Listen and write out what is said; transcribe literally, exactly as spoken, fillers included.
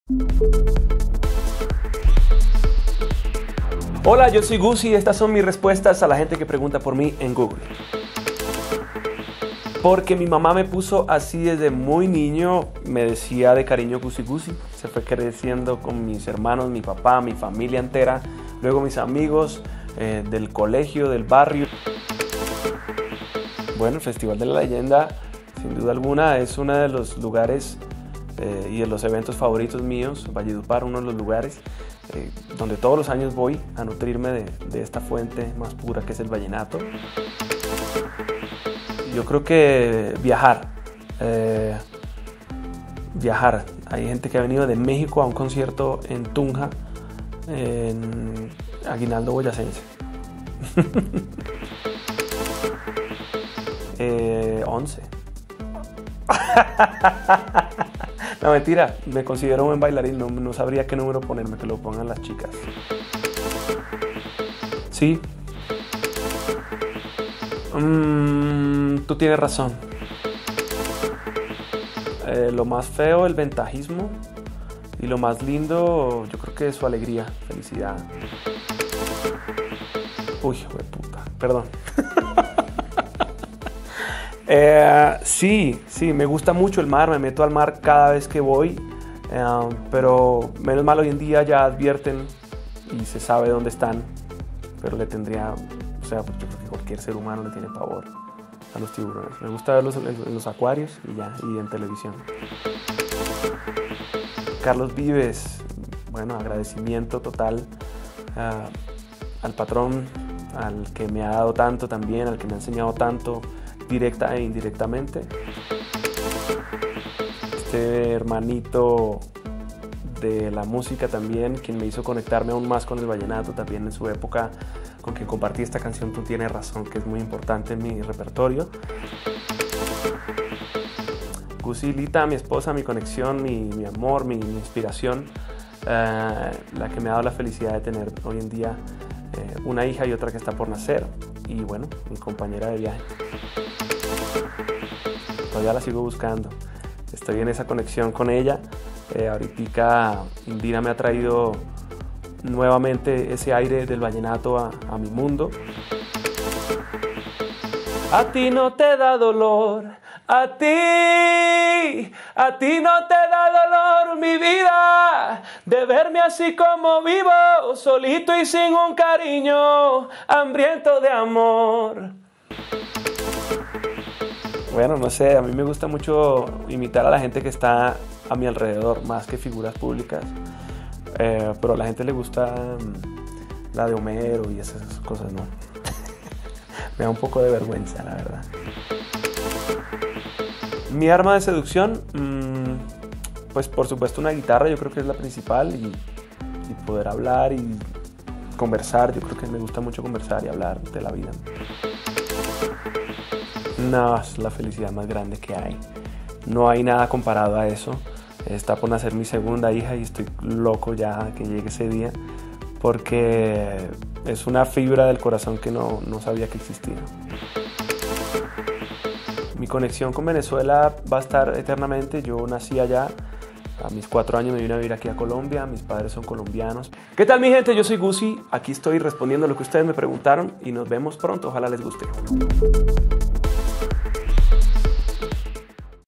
Hola, yo soy Gusi y estas son mis respuestas a la gente que pregunta por mí en Google. Porque mi mamá me puso así desde muy niño, me decía de cariño Gusi Gusi. Se fue creciendo con mis hermanos, mi papá, mi familia entera, luego mis amigos eh, del colegio, del barrio. Bueno, el Festival de la Leyenda, sin duda alguna, es uno de los lugares eh, y de los eventos favoritos míos. Valledupar, uno de los lugares eh, donde todos los años voy a nutrirme de, de esta fuente más pura que es el vallenato. Yo creo que viajar, eh, viajar. Hay gente que ha venido de México a un concierto en Tunja, en Aguinaldo Boyacense. eh, once. No, mentira, me considero un buen bailarín, no, no sabría qué número ponerme, que lo pongan las chicas. Sí. Mm, tú tienes razón. Eh, lo más feo, el ventajismo. Y lo más lindo, yo creo que es su alegría, felicidad. Uy, hijo de puta, perdón. eh, sí, sí, me gusta mucho el mar, me meto al mar cada vez que voy. Eh, pero menos mal hoy en día ya advierten y se sabe dónde están. Pero le tendría... O sea, yo creo que cualquier ser humano le tiene pavor a los tiburones. Me gusta verlos en, en los acuarios y ya, y en televisión. Carlos Vives, bueno, agradecimiento total uh, al patrón, al que me ha dado tanto también, al que me ha enseñado tanto, directa e indirectamente. Este hermanito de la música también, quien me hizo conectarme aún más con el vallenato también en su época, con quien compartí esta canción Tú Tienes Razón, que es muy importante en mi repertorio. Gusilita, mi esposa, mi conexión, mi, mi amor, mi, mi inspiración, eh, la que me ha dado la felicidad de tener hoy en día eh, una hija y otra que está por nacer, y bueno, mi compañera de viaje. Todavía la sigo buscando, estoy en esa conexión con ella. Eh, ahorita Indira me ha traído nuevamente ese aire del vallenato a, a mi mundo. A ti no te da dolor, a ti, a ti no te da dolor mi vida, de verme así como vivo, solito y sin un cariño, hambriento de amor. Bueno, no sé, a mí me gusta mucho imitar a la gente que está a mi alrededor, más que figuras públicas. Eh, pero a la gente le gusta um, la de Homero y esas cosas, ¿no? Me da un poco de vergüenza, la verdad. Mi arma de seducción, mmm, pues por supuesto una guitarra, yo creo que es la principal, y, y poder hablar y conversar. Yo creo que me gusta mucho conversar y hablar de la vida. No, es la felicidad más grande que hay. No hay nada comparado a eso. Está por nacer mi segunda hija y estoy loco ya que llegue ese día, porque es una fibra del corazón que no, no sabía que existía. Mi conexión con Venezuela va a estar eternamente. Yo nací allá, a mis cuatro años me vine a vivir aquí a Colombia, mis padres son colombianos. ¿Qué tal mi gente? Yo soy Gusi, aquí estoy respondiendo lo que ustedes me preguntaron y nos vemos pronto, ojalá les guste.